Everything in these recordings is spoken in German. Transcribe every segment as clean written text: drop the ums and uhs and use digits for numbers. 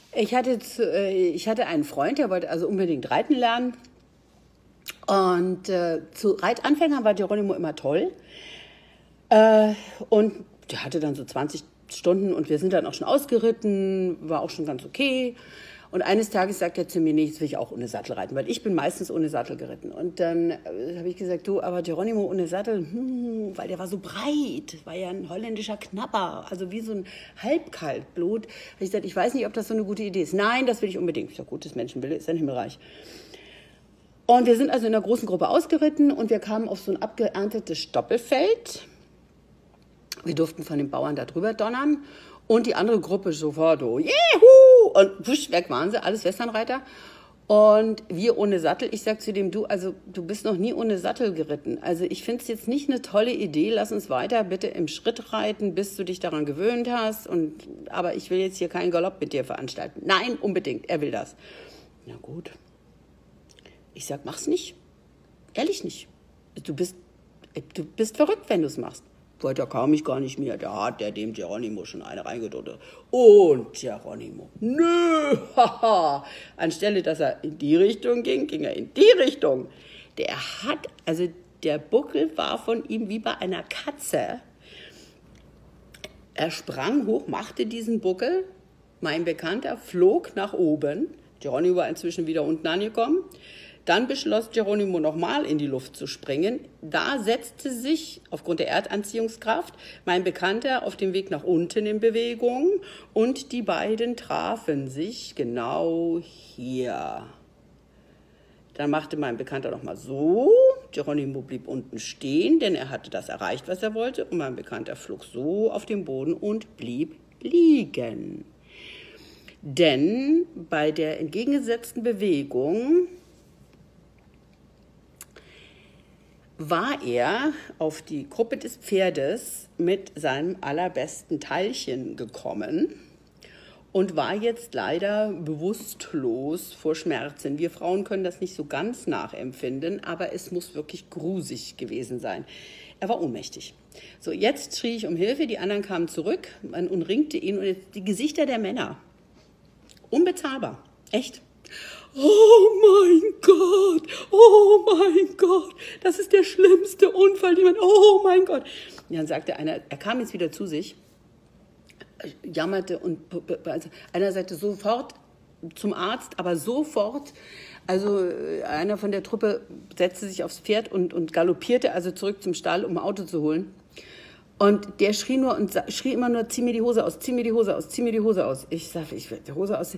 Ich hatte einen Freund, der wollte also unbedingt reiten lernen. Und zu Reitanfängern war Geronimo immer toll. Und der hatte dann so 20 Stunden und wir sind dann auch schon ausgeritten, war auch schon ganz okay. Und eines Tages sagt er zu mir, nee, jetzt will ich auch ohne Sattel reiten, weil ich bin meistens ohne Sattel geritten. Und dann habe ich gesagt, du, aber Geronimo ohne Sattel, weil der war so breit, war ja ein holländischer Knapper, also wie so ein Halbkaltblut. Habe ich gesagt, ich weiß nicht, ob das so eine gute Idee ist. Nein, das will ich unbedingt. Ich sage, gutes Menschenwille ist ein Himmelreich. Und wir sind also in einer großen Gruppe ausgeritten und wir kamen auf so ein abgeerntetes Stoppelfeld. Wir durften von den Bauern da drüber donnern und die andere Gruppe sofort, oh, juhu, und wusch, weg waren sie, alles Westernreiter. Und wir ohne Sattel. Ich sag zu dem, du bist noch nie ohne Sattel geritten. Also ich finde es jetzt nicht eine tolle Idee, lass uns weiter bitte im Schritt reiten, bis du dich daran gewöhnt hast. Aber ich will jetzt hier keinen Galopp mit dir veranstalten. Nein, unbedingt, er will das. Na gut. Ich sag, mach's nicht. Ehrlich nicht. Du bist verrückt, wenn du es machst. Weiter kam ich gar nicht mehr. Da hat der dem Geronimo schon eine reingedrückt. Und Geronimo, nö, haha. Anstelle, dass er in die Richtung ging, ging er in die Richtung. Der Buckel war von ihm wie bei einer Katze. Er sprang hoch, machte diesen Buckel. Mein Bekannter flog nach oben. Geronimo war inzwischen wieder unten angekommen. Dann beschloss Geronimo nochmal in die Luft zu springen. Da setzte sich aufgrund der Erdanziehungskraft mein Bekannter auf dem Weg nach unten in Bewegung und die beiden trafen sich genau hier. Dann machte mein Bekannter nochmal so. Geronimo blieb unten stehen, denn er hatte das erreicht, was er wollte. Und mein Bekannter flog so auf den Boden und blieb liegen. Denn bei der entgegengesetzten Bewegung war er auf die Gruppe des Pferdes mit seinem allerbesten Teilchen gekommen und war jetzt leider bewusstlos vor Schmerzen. Wir Frauen können das nicht so ganz nachempfinden, aber es muss wirklich grusig gewesen sein. Er war ohnmächtig. So, jetzt schrie ich um Hilfe, die anderen kamen zurück, man umringte ihn und jetzt die Gesichter der Männer. Unbezahlbar, echt. Oh mein Gott, das ist der schlimmste Unfall, oh mein Gott. Und dann sagte einer, er kam jetzt wieder zu sich, jammerte und einerseits sofort zum Arzt, aber sofort, also einer von der Truppe setzte sich aufs Pferd und galoppierte also zurück zum Stall, um ein Auto zu holen. Und der schrie immer nur, zieh mir die Hose aus, zieh mir die Hose aus, zieh mir die Hose aus. Ich sagte, ich will die Hose aus.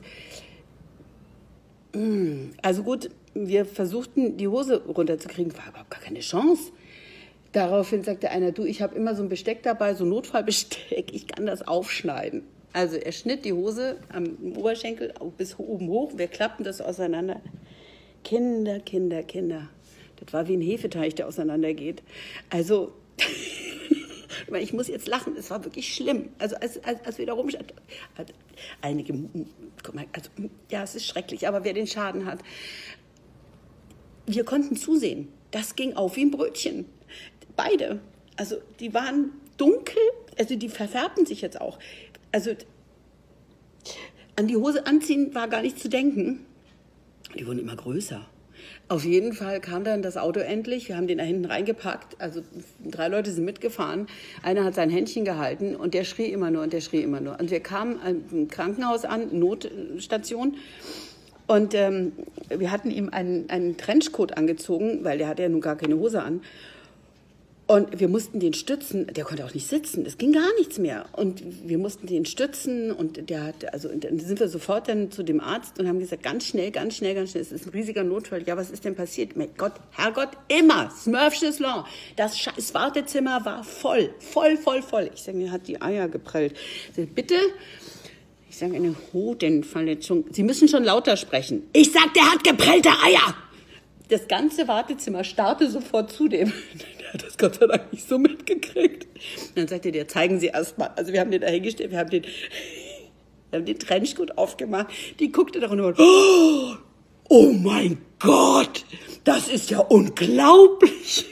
Also gut, wir versuchten, die Hose runterzukriegen, war überhaupt gar keine Chance. Daraufhin sagte einer, du, ich habe immer so ein Besteck dabei, so ein Notfallbesteck, ich kann das aufschneiden. Also er schnitt die Hose am Oberschenkel bis oben hoch, wir klappten das auseinander. Kinder. Das war wie ein Hefeteig, der auseinandergeht. Also, ich muss jetzt lachen, es war wirklich schlimm. Also als wir da rumstanden, einige, guck mal, also, ja, es ist schrecklich, aber wer den Schaden hat, wir konnten zusehen. Das ging auf wie ein Brötchen. Beide. Also die waren dunkel, also die verfärbten sich jetzt auch. Also an die Hose anziehen war gar nicht zu denken. Die wurden immer größer. Auf jeden Fall kam dann das Auto endlich. Wir haben den da hinten reingepackt. Also 3 Leute sind mitgefahren. Einer hat sein Händchen gehalten und der schrie immer nur und der schrie immer nur. Und wir kamen im Krankenhaus an, Notstation. Und wir hatten ihm einen Trenchcoat angezogen, weil der hatte ja nun gar keine Hose an. Und wir mussten den stützen. Der konnte auch nicht sitzen. Es ging gar nichts mehr. Und wir mussten den stützen. Und dann sind wir sofort dann zu dem Arzt und haben gesagt, ganz schnell. Es ist ein riesiger Notfall. Ja, was ist denn passiert? Mein Gott, Herrgott, immer. Smurfsches Law. Das scheiß Wartezimmer war voll. Ich sage, mir hat die Eier geprellt. Ich sage, bitte? Ich sage, eine Hodenverletzung. Sie müssen schon lauter sprechen. Ich sage, der hat geprellte Eier. Das ganze Wartezimmer starrte sofort zu dem. Der hat das Gott sei Dank nicht so mitgekriegt. Und dann sagte der, zeigen Sie erst mal. Also wir haben den da hingestellt, wir haben den Trenchcoat aufgemacht. Die guckte da runter und oh mein Gott, das ist ja unglaublich.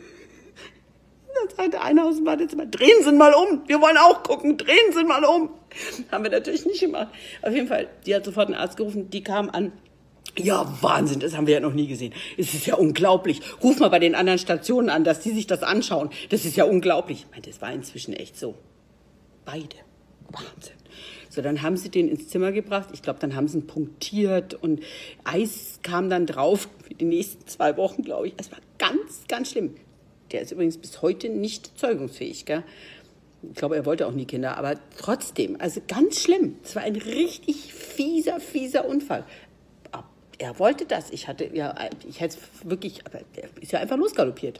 Dann sagte einer aus dem Wartezimmer, drehen Sie mal um, wir wollen auch gucken, drehen Sie mal um. Haben wir natürlich nicht gemacht. Auf jeden Fall, die hat sofort einen Arzt gerufen, die kam an. Ja, Wahnsinn, das haben wir ja noch nie gesehen. Es ist ja unglaublich. Ruf mal bei den anderen Stationen an, dass die sich das anschauen. Das ist ja unglaublich. Ich meine, das war inzwischen echt so. Beide. Wahnsinn. So, dann haben sie den ins Zimmer gebracht. Ich glaube, dann haben sie ihn punktiert und Eis kam dann drauf für die nächsten 2 Wochen, glaube ich. Es war ganz, ganz schlimm. Der ist übrigens bis heute nicht zeugungsfähig, gell? Ich glaube, er wollte auch nie Kinder, aber trotzdem, also ganz schlimm. Es war ein richtig fieser Unfall. Er wollte das. Ich hätte es wirklich, aber er ist ja einfach losgaloppiert.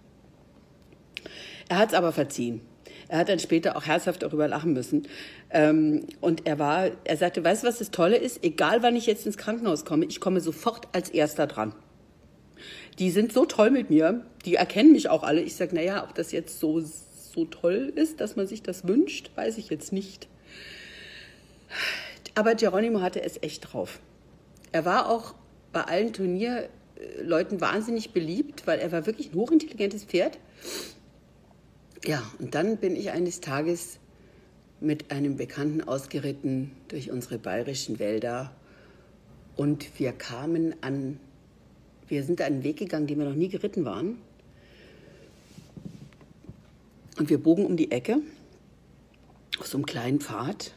Er hat es aber verziehen. Er hat dann später auch herzhaft darüber lachen müssen. Und er sagte, weißt du, was das Tolle ist? Egal, wann ich jetzt ins Krankenhaus komme, ich komme sofort als Erster dran. Die sind so toll mit mir, die erkennen mich auch alle. Ich sage, naja, ob das jetzt so toll ist, dass man sich das wünscht, weiß ich jetzt nicht. Aber Geronimo hatte es echt drauf. Er war auch bei allen Turnierleuten wahnsinnig beliebt, weil er war wirklich ein hochintelligentes Pferd. Ja, und dann bin ich eines Tages mit einem Bekannten ausgeritten durch unsere bayerischen Wälder und wir sind da einen Weg gegangen, den wir noch nie geritten waren. Und wir bogen um die Ecke auf so einem kleinen Pfad.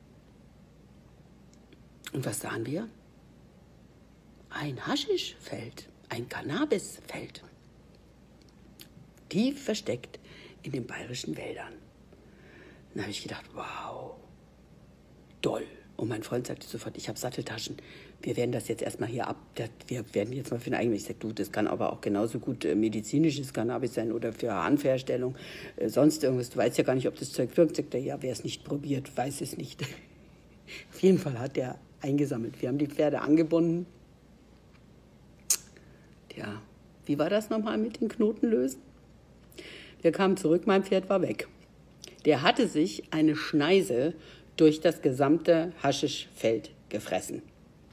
Und was sahen wir? Ein Haschischfeld, ein Cannabisfeld. Tief versteckt in den bayerischen Wäldern. Dann habe ich gedacht, wow, toll. Und mein Freund sagte sofort, ich habe Satteltaschen. Wir werden das jetzt erstmal hier wir werden jetzt mal für eine eigene. Ich sage, du, das kann aber auch genauso gut medizinisches Cannabis sein oder für Hanfherstellung, sonst irgendwas. Du weißt ja gar nicht, ob das Zeug wirkt. Sagt er, ja, wer es nicht probiert, weiß es nicht. Auf jeden Fall hat er eingesammelt. Wir haben die Pferde angebunden. Ja, wie war das nochmal mit den Knoten lösen? Wir kamen zurück, mein Pferd war weg. Der hatte sich eine Schneise durch das gesamte Haschischfeld gefressen.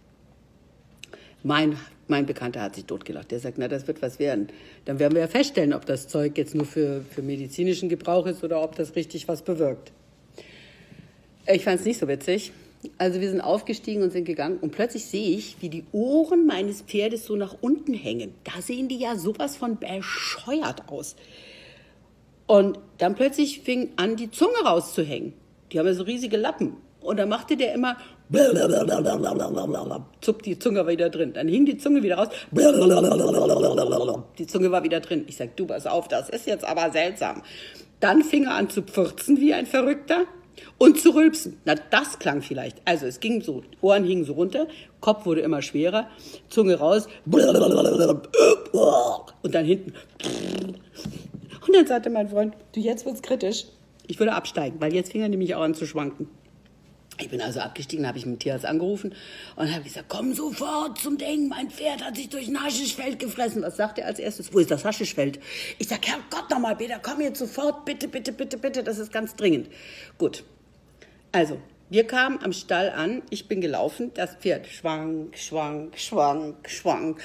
Mein Bekannter hat sich totgelacht. Der sagt, na, das wird was werden. Dann werden wir ja feststellen, ob das Zeug jetzt nur für medizinischen Gebrauch ist oder ob das richtig was bewirkt. Ich fand es nicht so witzig. Also wir sind aufgestiegen und sind gegangen und plötzlich sehe ich, wie die Ohren meines Pferdes so nach unten hängen. Da sehen die ja sowas von bescheuert aus. Und dann plötzlich fing an, die Zunge rauszuhängen. Die haben ja so riesige Lappen. Und dann machte der immer, zuckt die Zunge wieder drin. Dann hing die Zunge wieder raus, die Zunge war wieder drin. Ich sag, du, pass auf, das ist jetzt aber seltsam. Dann fing er an zu pfurzen wie ein Verrückter und zu rülpsen. Na, das klang vielleicht. Also es ging so, Ohren hingen so runter, Kopf wurde immer schwerer, Zunge raus und dann hinten. Und dann sagte mein Freund, du, jetzt wird's kritisch. Ich würde absteigen, weil jetzt fing er nämlich auch an zu schwanken. Ich bin also abgestiegen, habe ich mit dem Tierarzt angerufen und habe gesagt, komm sofort zum Ding, mein Pferd hat sich durch ein Haschischfeld gefressen. Was sagt er als erstes? Wo ist das Haschischfeld? Ich sage, Herrgott nochmal, Peter, komm jetzt sofort, bitte, bitte, bitte, bitte, das ist ganz dringend. Gut, also, wir kamen am Stall an, ich bin gelaufen, das Pferd schwank, schwank, schwank, schwank.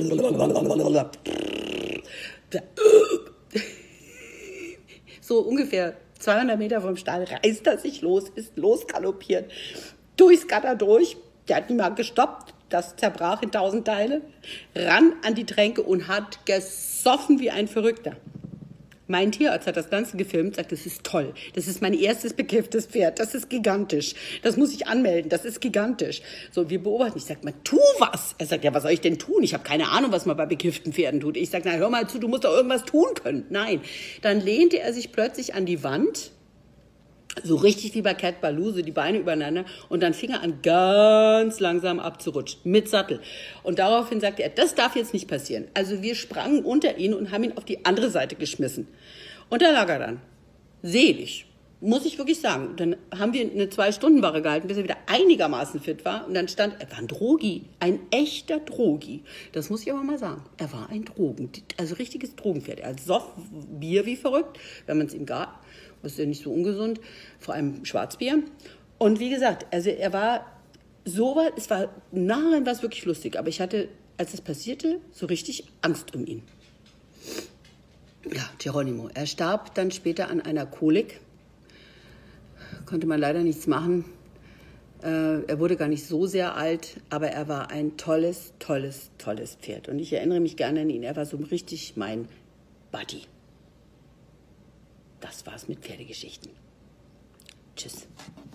So ungefähr 200 Meter vom Stall reißt er sich los, ist losgaloppiert, durchs Gatter durch, der hat niemand gestoppt, das zerbrach in 1000 Teile, ran an die Tränke und hat gesoffen wie ein Verrückter. Mein Tierarzt hat das Ganze gefilmt, sagt, das ist toll, das ist mein erstes bekifftes Pferd, das ist gigantisch, das muss ich anmelden, das ist gigantisch. So, wir beobachten, ich sag mal, tu was. Er sagt, ja, was soll ich denn tun? Ich habe keine Ahnung, was man bei bekifften Pferden tut. Ich sag, na, hör mal zu, du musst doch irgendwas tun können. Nein, dann lehnte er sich plötzlich an die Wand, so richtig wie bei Cat Ballou, so die Beine übereinander und dann fing er an, ganz langsam abzurutschen, mit Sattel. Und daraufhin sagte er, das darf jetzt nicht passieren. Also wir sprangen unter ihn und haben ihn auf die andere Seite geschmissen. Und da lag er dann, selig, muss ich wirklich sagen. Dann haben wir eine 2-Stunden-Wache gehalten, bis er wieder einigermaßen fit war. Und dann er war ein Drogi, ein echter Drogi. Das muss ich aber mal sagen. Er war ein also richtiges Drogenpferd. Er soff Bier wie verrückt, wenn man es ihm gab. Das ist ja nicht so ungesund, vor allem Schwarzbier. Und wie gesagt, also er war so, es war nachher war es wirklich lustig, aber ich hatte, als es passierte, so richtig Angst um ihn. Ja, Geronimo. Er starb dann später an einer Kolik. konnte man leider nichts machen. Er wurde gar nicht so sehr alt, aber er war ein tolles, tolles, tolles Pferd. Und ich erinnere mich gerne an ihn. Er war so richtig mein Buddy. Das war's mit Pferdegeschichten. Tschüss.